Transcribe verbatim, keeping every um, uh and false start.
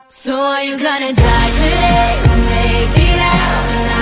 So are you gonna die today or make it out alive?